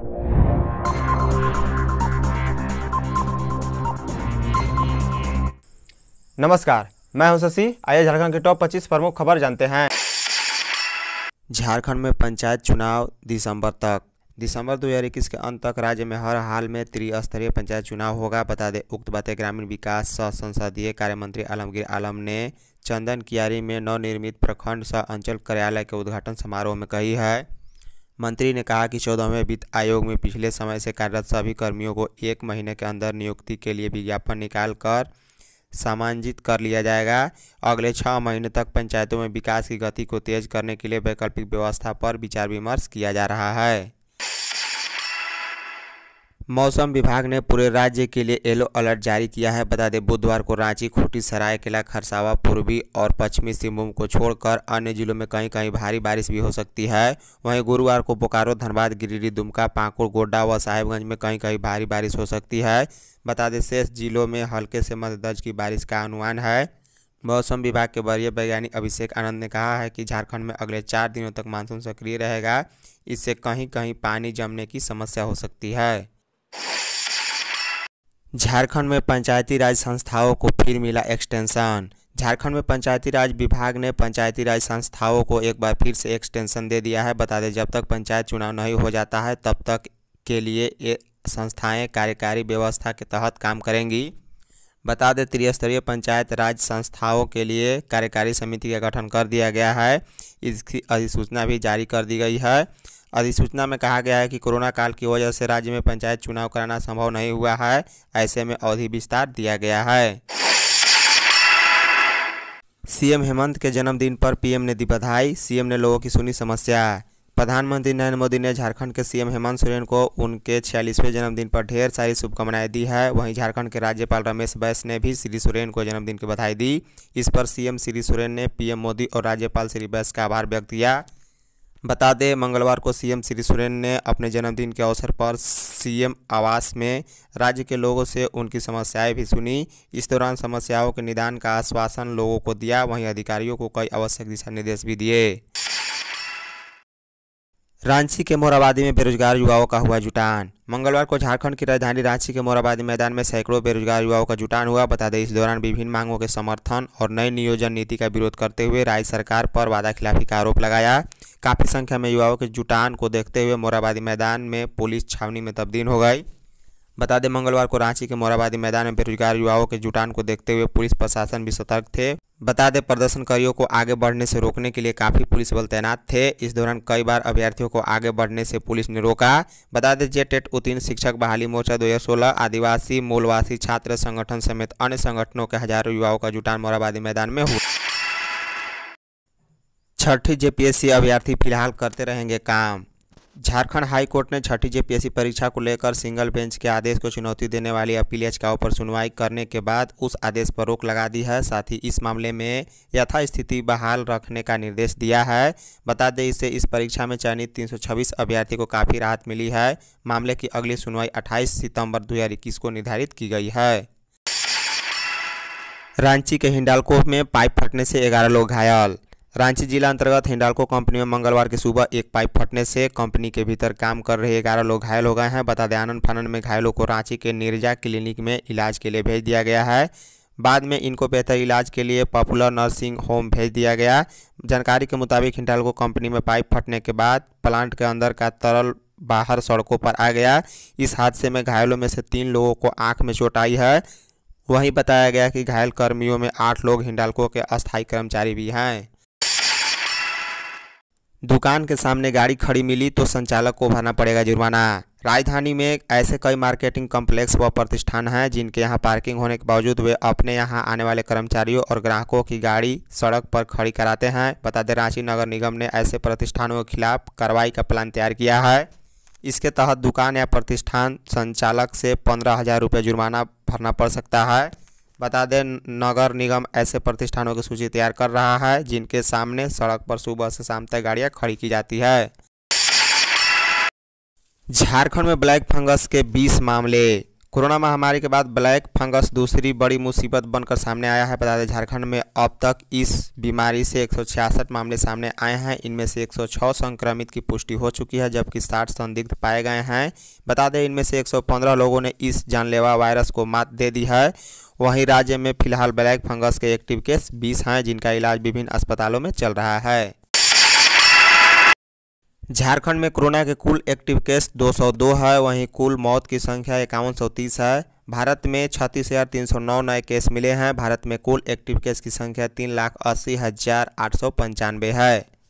नमस्कार, मैं हूं शशि। आइए झारखंड के टॉप 25 प्रमुख खबर जानते हैं। झारखंड में पंचायत चुनाव दिसंबर 2021 के अंत तक राज्य में हर हाल में त्रिस्तरीय पंचायत चुनाव होगा। बता दें, उक्त बातें ग्रामीण विकास सह संसदीय कार्य मंत्री आलमगीर आलम ने चंदन कियारी में नवनिर्मित प्रखंड सह अंचल कार्यालय के उद्घाटन समारोह में कही है। मंत्री ने कहा कि 14वें वित्त आयोग में पिछले समय से कार्यरत सभी कर्मियों को 1 महीने के अंदर नियुक्ति के लिए विज्ञापन निकाल कर समांजित कर लिया जाएगा। अगले 6 महीने तक पंचायतों में विकास की गति को तेज करने के लिए वैकल्पिक व्यवस्था पर विचार विमर्श किया जा रहा है। मौसम विभाग ने पूरे राज्य के लिए येलो अलर्ट जारी किया है। बता दें, बुधवार को रांची, खूंटी, सरायकेला, खरसावां, पूर्वी और पश्चिमी सिंहभूम को छोड़कर अन्य जिलों में कहीं कहीं भारी बारिश भी हो सकती है। वहीं गुरुवार को बोकारो, धनबाद, गिरिडीह, दुमका, पाकुड़, गोड्डा व साहेबगंज में कहीं कहीं भारी बारिश हो सकती है। बता दें, शेष जिलों में हल्के से मध्य दर्ज की बारिश का अनुमान है। मौसम विभाग के वरीय वैज्ञानिक अभिषेक आनंद ने कहा है कि झारखंड में अगले 4 दिनों तक मानसून सक्रिय रहेगा। इससे कहीं कहीं पानी जमने की समस्या हो सकती है। झारखंड में पंचायती राज संस्थाओं को फिर मिला एक्सटेंशन। झारखंड में पंचायती राज विभाग ने पंचायती राज संस्थाओं को एक बार फिर से एक्सटेंशन दे दिया है। बता दें, जब तक पंचायत चुनाव नहीं हो जाता है तब तक के लिए ये संस्थाएं कार्यकारी व्यवस्था के तहत काम करेंगी। बता दें, त्रिस्तरीय पंचायत राज संस्थाओं के लिए कार्यकारी समिति का गठन कर दिया गया है। इसकी अधिसूचना भी जारी कर दी गई है। अधिसूचना में कहा गया है कि कोरोना काल की वजह से राज्य में पंचायत चुनाव कराना संभव नहीं हुआ है। ऐसे में अवधि विस्तार दिया गया है। सीएम हेमंत के जन्मदिन पर पीएम ने दी बधाई। सीएम ने लोगों की सुनी समस्या। प्रधानमंत्री नरेंद्र मोदी ने झारखंड के सीएम हेमंत सोरेन को उनके 46वें जन्मदिन पर ढेर सारी शुभकामनाएं दी है। वहीं झारखंड के राज्यपाल रमेश बैस ने भी श्री सोरेन को जन्मदिन की बधाई दी। इस पर सीएम श्री सोरेन ने पीएम मोदी और राज्यपाल श्री बैस का आभार व्यक्त किया। बता दें, मंगलवार को सीएम श्री सोरेन ने अपने जन्मदिन के अवसर पर सीएम आवास में राज्य के लोगों से उनकी समस्याएं भी सुनी। इस दौरान समस्याओं के निदान का आश्वासन लोगों को दिया। वहीं अधिकारियों को कई आवश्यक दिशा निर्देश भी दिए। रांची के मोरहाबादी में बेरोजगार युवाओं का हुआ जुटान। मंगलवार को झारखंड की राजधानी रांची के मोरहाबादी मैदान में सैकड़ों बेरोजगार युवाओं का जुटान हुआ। बता दें, इस दौरान विभिन्न मांगों के समर्थन और नई नियोजन नीति का विरोध करते हुए राज्य सरकार पर वादाखिलाफी का आरोप लगाया। काफ़ी संख्या में युवाओं के जुटान को देखते हुए मोरहाबादी मैदान में पुलिस छावनी में तब्दील हो गई। बता दें, मंगलवार को रांची के मोरहाबादी मैदान में बेरोजगार युवाओं के जुटान को देखते हुए पुलिस प्रशासन भी सतर्क थे। बता दें, प्रदर्शनकारियों को आगे बढ़ने से रोकने के लिए काफ़ी पुलिस बल तैनात थे। इस दौरान कई बार अभ्यर्थियों को आगे बढ़ने से पुलिस ने रोका। बता दें, जेटेट उत्तीर्ण शिक्षक बहाली मोर्चा 2016, आदिवासी मूलवासी छात्र संगठन समेत अन्य संगठनों के हजारों युवाओं का जुटान मोरहाबादी मैदान में हुआ। छठी जेपीएससी अभ्यर्थी फिलहाल करते रहेंगे काम। झारखंड हाई कोर्ट ने छठी जेपीएससी परीक्षा को लेकर सिंगल बेंच के आदेश को चुनौती देने वाली अपील याचिकाओं पर सुनवाई करने के बाद उस आदेश पर रोक लगा दी है। साथ ही इस मामले में यथास्थिति बहाल रखने का निर्देश दिया है। बता दें, इससे इस परीक्षा में चयनित 326 अभ्यर्थी को काफ़ी राहत मिली है। मामले की अगली सुनवाई 28 सितंबर 2021 को निर्धारित की गई है। रांची के हिंडाल्को में पाइप फटने से 11 लोग घायल। रांची जिला अंतर्गत हिंडाल्को कंपनी में मंगलवार की सुबह एक पाइप फटने से कंपनी के भीतर काम कर रहे 11 लोग घायल हो गए हैं। बता दें, आनन फानन में घायलों को रांची के नीरजा क्लिनिक में इलाज के लिए भेज दिया गया है। बाद में इनको बेहतर इलाज के लिए पॉपुलर नर्सिंग होम भेज दिया गया। जानकारी के मुताबिक हिंडाल्को कंपनी में पाइप फटने के बाद प्लांट के अंदर का तरल बाहर सड़कों पर आ गया। इस हादसे में घायलों में से 3 लोगों को आँख में चोट आई है। वहीं बताया गया कि घायल कर्मियों में 8 लोग हिंडाल्को के अस्थायी कर्मचारी भी हैं। दुकान के सामने गाड़ी खड़ी मिली तो संचालक को भरना पड़ेगा जुर्माना। राजधानी में ऐसे कई मार्केटिंग कॉम्प्लेक्स व प्रतिष्ठान हैं जिनके यहां पार्किंग होने के बावजूद वे अपने यहां आने वाले कर्मचारियों और ग्राहकों की गाड़ी सड़क पर खड़ी कराते हैं। बता दें, रांची नगर निगम ने ऐसे प्रतिष्ठानों के खिलाफ कार्रवाई का प्लान तैयार किया है। इसके तहत दुकान या प्रतिष्ठान संचालक से 15,000 रुपये जुर्माना भरना पड़ सकता है। बता दें, नगर निगम ऐसे प्रतिष्ठानों की सूची तैयार कर रहा है जिनके सामने सड़क पर सुबह से शाम तक गाड़ियां खड़ी की जाती है। झारखंड में ब्लैक फंगस के 20 मामले। कोरोना महामारी के बाद ब्लैक फंगस दूसरी बड़ी मुसीबत बनकर सामने आया है। बता दें झारखंड में अब तक इस बीमारी से 166 मामले सामने आए हैं। इनमें से 106 संक्रमित की पुष्टि हो चुकी है, जबकि 60 संदिग्ध पाए गए हैं। बता दें इनमें से 115 लोगों ने इस जानलेवा वायरस को मात दे दी है। वहीं राज्य में फिलहाल ब्लैक फंगस के एक्टिव केस 20 हैं, जिनका इलाज विभिन्न अस्पतालों में चल रहा है। झारखंड में कोरोना के कुल एक्टिव केस 202 है। वहीं कुल मौत की संख्या 5130 है। भारत में 36,309 नए केस मिले हैं। भारत में कुल एक्टिव केस की संख्या 3,80,895 है।